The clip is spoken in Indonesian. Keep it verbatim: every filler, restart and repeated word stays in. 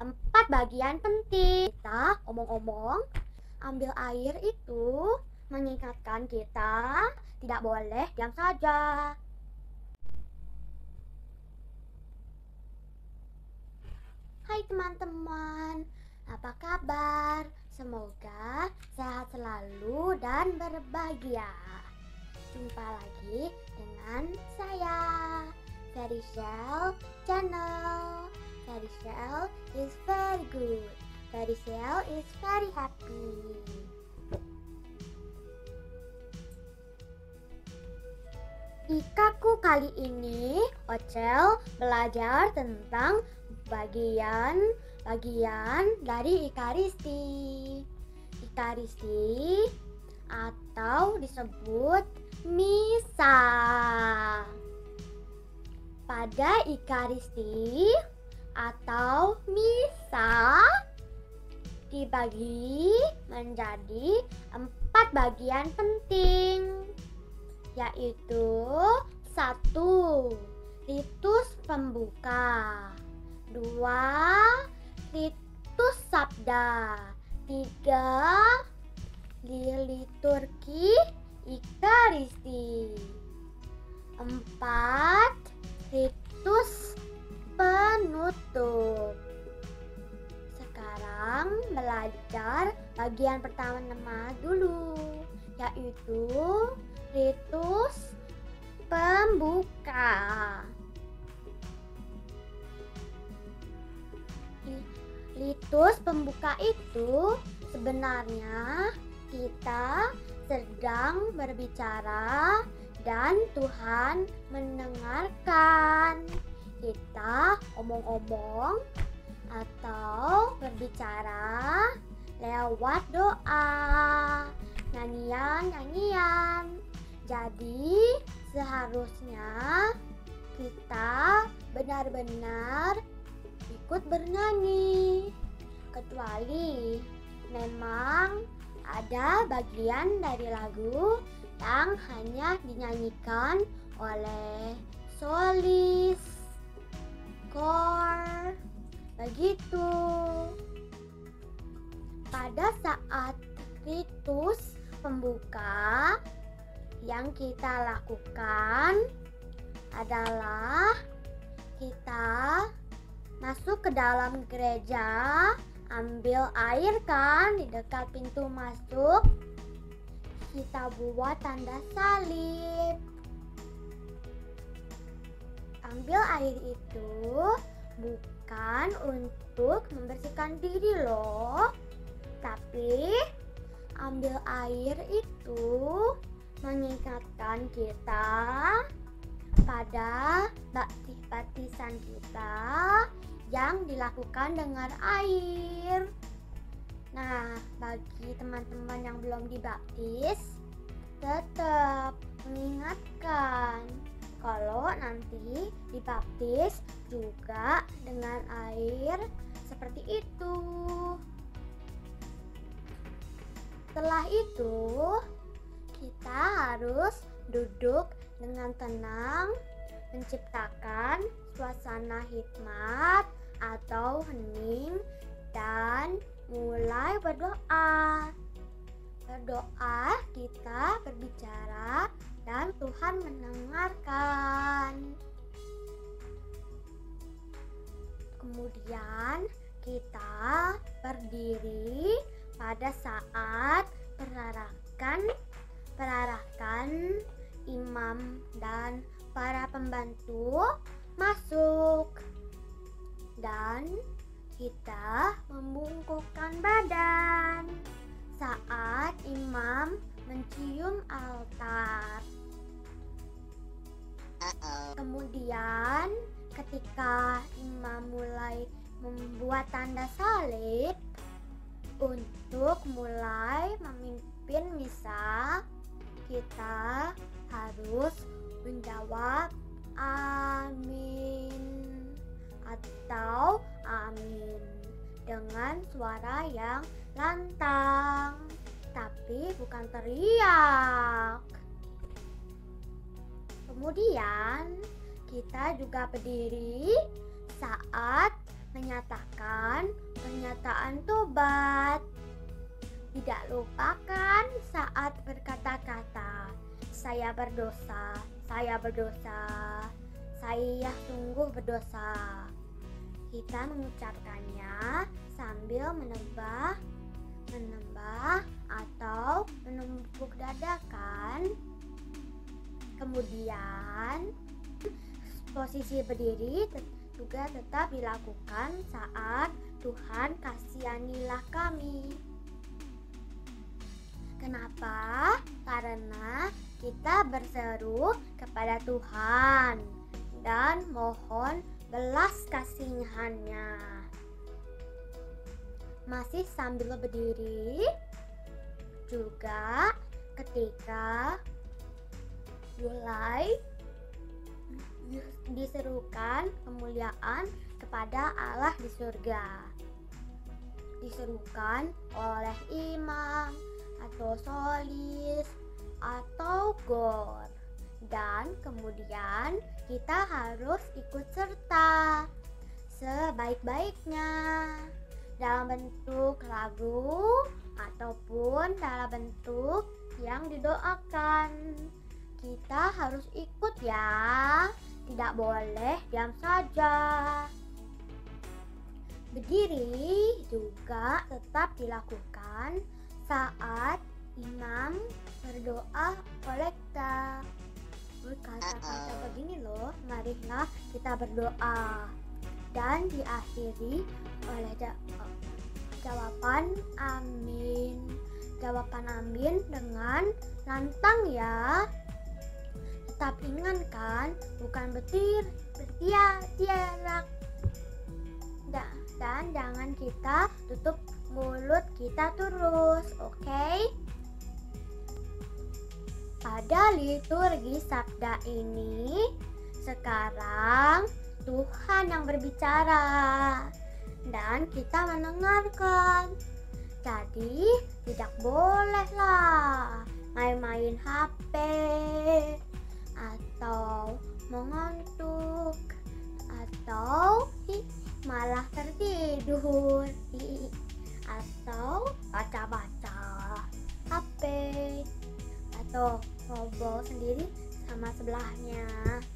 empat bagian penting. Kita omong-omong, ambil air itu mengingatkan kita tidak boleh diam saja. Hai teman-teman, apa kabar? Semoga sehat selalu dan berbahagia. Jumpa lagi dengan saya, Fairyshell Channel. Fairyshell is very good. Fairyshell is very happy. Di kaku kali ini, Ocel belajar tentang bagian-bagian dari Ekaristi. Ekaristi atau disebut misa. Pada Ekaristi atau misa dibagi menjadi empat bagian penting, yaitu satu, ritus pembuka, dua, ritus sabda, tiga, liturgi Ekaristi, empat, ritus penutup. Sekarang belajar bagian pertama dulu, yaitu ritus pembuka. Ritus pembuka itu sebenarnya kita sedang berbicara dan Tuhan mendengarkan. Kita omong-omong atau berbicara lewat doa, nyanyian-nyanyian. Jadi seharusnya kita benar-benar ikut bernyanyi, kecuali memang ada bagian dari lagu yang hanya dinyanyikan oleh solis, kor, begitu. Pada saat ritus pembuka, yang kita lakukan adalah kita masuk ke dalam gereja, ambil air kan di dekat pintu masuk, kita buat tanda salib. Ambil air itu bukan untuk membersihkan diri loh, tapi ambil air itu mengingatkan kita pada baptisan kita yang dilakukan dengan air. Nah, bagi teman-teman yang belum dibaptis, tetap mengingatkan kalau nanti dibaptis juga dengan air seperti itu. Setelah itu, kita harus duduk dengan tenang, menciptakan suasana hikmat atau hening, dan mulai berdoa. Berdoa kita berbicara dan Tuhan mendengarkan. Kemudian kita berdiri pada saat perarakan perarakan imam dan para pembantu masuk, dan kita membungkukkan badan saat imam mencium altar. Uh-oh. Kemudian ketika imam mulai membuat tanda salib untuk mulai memimpin misa, kita harus menjawab amin atau amin dengan suara yang lantang, tapi bukan teriak. Kemudian kita juga berdiri saat menyatakan lupakan saat berkata-kata, saya berdosa, saya berdosa, saya sungguh berdosa. Kita mengucapkannya sambil menembah, menembah atau menepuk dada kan. Kemudian posisi berdiri juga tetap dilakukan saat Tuhan kasihanilah kami. Kenapa? Karena kita berseru kepada Tuhan dan mohon belas kasihannya. Masih sambil berdiri, juga ketika mulai diserukan kemuliaan kepada Allah di surga, diserukan oleh imam atau solis atau gor, dan kemudian kita harus ikut serta sebaik-baiknya dalam bentuk lagu ataupun dalam bentuk yang didoakan. Kita harus ikut ya, tidak boleh diam saja. Berdiri juga tetap dilakukan saat imam berdoa kolekta. Berkata-kata begini loh, marilah kita berdoa, dan diakhiri oleh jawaban amin. Jawaban amin dengan lantang ya. Tetap ingatkan, bukan betir, bertiak-tiak. Dan jangan kita tutup mulut kita terus, oke? Okay? Pada liturgi sabda ini, sekarang Tuhan yang berbicara dan kita mendengarkan. Jadi tidak bolehlah main-main H P atau mengantuk atau malah tertidur atau baca-baca H P atau ngobrol sendiri sama sebelahnya.